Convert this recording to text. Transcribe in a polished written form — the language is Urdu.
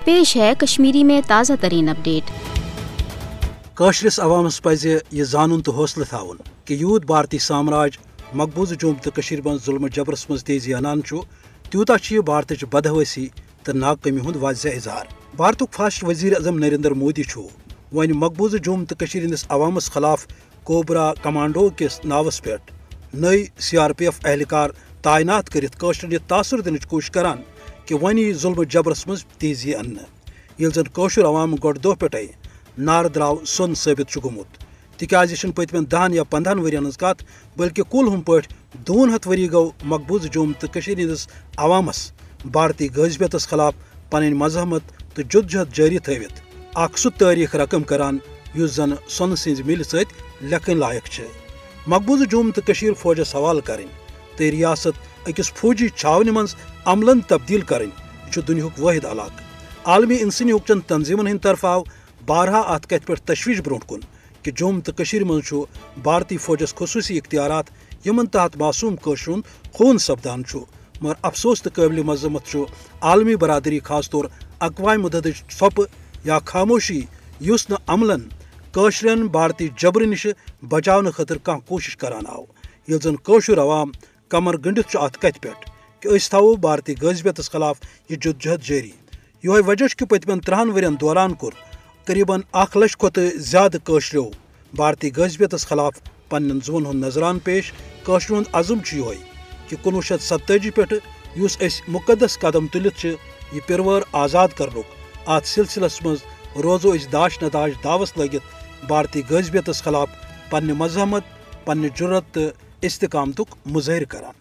پیش ہے کشمیری میں تازہ ترین اپڈیٹ۔ کاشرس عوامس پزِ یہ زانن تو حوصلہ تھاون کہ یوت بھارتی سامراج مقبوضہ جوم تو کشیر من ظلم جبرس مز تیزی انان تیوتاہ یہ بھارتچ بدحواسی تو ناکامی ہند واضح اظہار۔ بھارتک فاسٹ وزیر اعظم نریندر مودی ون مقبوضہ جوم تو کشیر ہندس عوامس خلاف کوبرا کمانڈو کس ناوس پہ نئی CRPF اہلکار تعینات کرت قشرن یہ تاثر دنچ کوشش کران کہ ون یہ ظلم جبرس مز تیزی ان یل زن قشر عوام گۄڈٕ دۄہ پٮ۪ٹھے نار درٛاو سۄن ثٲبت گوٚمُت تِکیازِ چھنہٕ پٔتمٮ۪ن 10 یا 15 ؤرین ہٕنٛز کتھ بلکہ کُل ہُم پٲٹھۍ 200 ؤری گوٚو مقبوضہ جوم تو کشیر ہندس عوامس بھارتی غٲضبیتس خلاف پنٕنۍ مزاحمت تو جدوجہد جاری تھٲوِتھ اکھ سُہ تٲریخ رقم کران یُس زن سۄنہٕ سٕنٛزِ مِلہِ سۭتۍ لیکھٕنۍ لایق چھِ۔ مقبوضہ جوم تو کشیر فوجس حوالہٕ کرٕنۍ تہٕ ریاست أکِس فوجی چھاونہِ منٛز عملن تبدیل کرٕنۍ یہِ چھُ دُنیاہُک واحد علاقہٕ۔ عالمی انسانی حقوقچن تنظیمن ہٕنٛدِ طرفہٕ آو بارہا اتھ کتھِ پٮ۪ٹھ تشویش برونٛٹھ کُن کہ جوم تو کشیر منٛز چھُ بھارتی فوجس خصوصی اختیارات یمن تحت معصوم قشرٕ ہُنٛد خوٗن سپدان چھُ، مگر افسوس تو قٲبلِ مذمت چھُ عالمی برادری خاص طور اقوام متحدٕچ ژھۄپہٕ یا خاموشی یُس نہٕ عملن قشرٮ۪ن بھارتی جبرٕ نِش بچاونہٕ خٲطرٕ کانٛہہ کوٗشش کران آو، ییٚلہِ زن کٲشُر عوام کمر گٔنڈِتھ چھُ اتھ کتھِ پٮ۪ٹھ کہ أسۍ تھاوو بھارتی غٲضبیتس خلاف یہ جدوجہد جاری۔ یہوے وجہ چھُ کہ پٔتمٮ۪ن 30 ؤرین دوران کوٚر قریباً 1 لچھ کھۄتہٕ زیادٕ کٲشرٮ۪و بھارتی غٲضبیتس خلاف پننٮ۪ن زُوَن ہُنٛد نظرانہٕ پیش۔ کٲشرِ ہُنٛد عزم چھُ یہوے کہ 1947 پٮ۪ٹھٕ یُس أسۍ مقدس قدم تُلِتھ چھِ یہ پیروار آزاد کرنُک اتھ سلسلس منٛز روزو أسۍ داش نداش داوس لٲگِتھ بھارتی غٲضبیتس خلاف پننہِ مزاحمت پننہِ جُرت تہٕ استقامتُک مظٲہرٕ کران۔